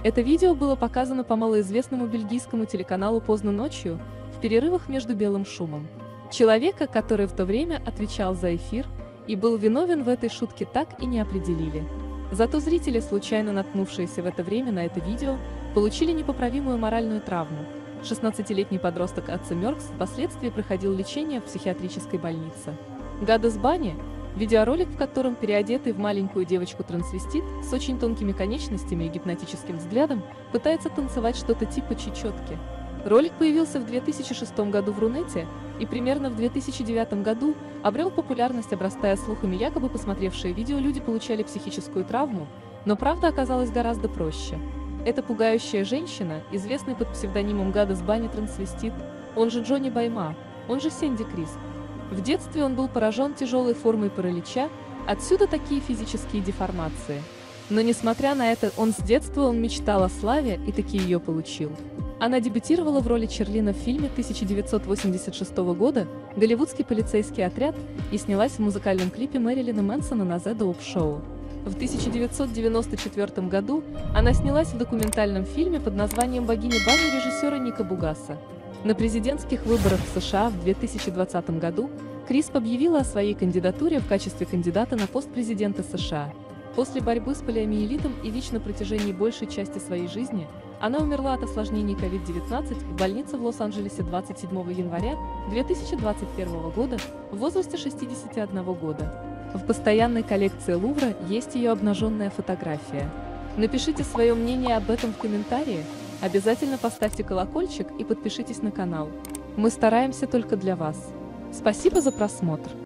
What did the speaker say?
Это видео было показано по малоизвестному бельгийскому телеканалу поздно ночью, в перерывах между белым шумом. Человека, который в то время отвечал за эфир и был виновен в этой шутке, так и не определили. Зато зрители, случайно наткнувшиеся в это время на это видео, получили непоправимую моральную травму. 16-летний подросток Атце Мёркс впоследствии проходил лечение в психиатрической больнице. Гадес Банни – видеоролик, в котором переодетый в маленькую девочку-трансвестит с очень тонкими конечностями и гипнотическим взглядом пытается танцевать что-то типа чечетки. Ролик появился в 2006 году в Рунете и примерно в 2009 году обрел популярность, обрастая слухами, якобы посмотревшие видео люди получали психическую травму, но правда оказалась гораздо проще. Эта пугающая женщина, известный под псевдонимом Гадес Банни трансвестит, он же Джонни Байма, он же Сэнди Крисп. В детстве он был поражен тяжелой формой паралича, отсюда такие физические деформации. Но несмотря на это, с детства мечтал о славе и таки ее получил. Она дебютировала в роли Черлина в фильме 1986 года «Голливудский полицейский отряд» и снялась в музыкальном клипе Мэрилина Мэнсона на The Dope Show. В 1994 году она снялась в документальном фильме под названием «Богиня Банни» режиссера Ника Бугаса. На президентских выборах в США в 2020 году Крисп объявила о своей кандидатуре в качестве кандидата на пост президента США. После борьбы с полиомиелитом и ВИЧ на протяжении большей части своей жизни она умерла от осложнений COVID-19 в больнице в Лос-Анджелесе 27 января 2021 года в возрасте 61 года. В постоянной коллекции Лувра есть ее обнаженная фотография. Напишите свое мнение об этом в комментарии, обязательно поставьте колокольчик и подпишитесь на канал. Мы стараемся только для вас. Спасибо за просмотр.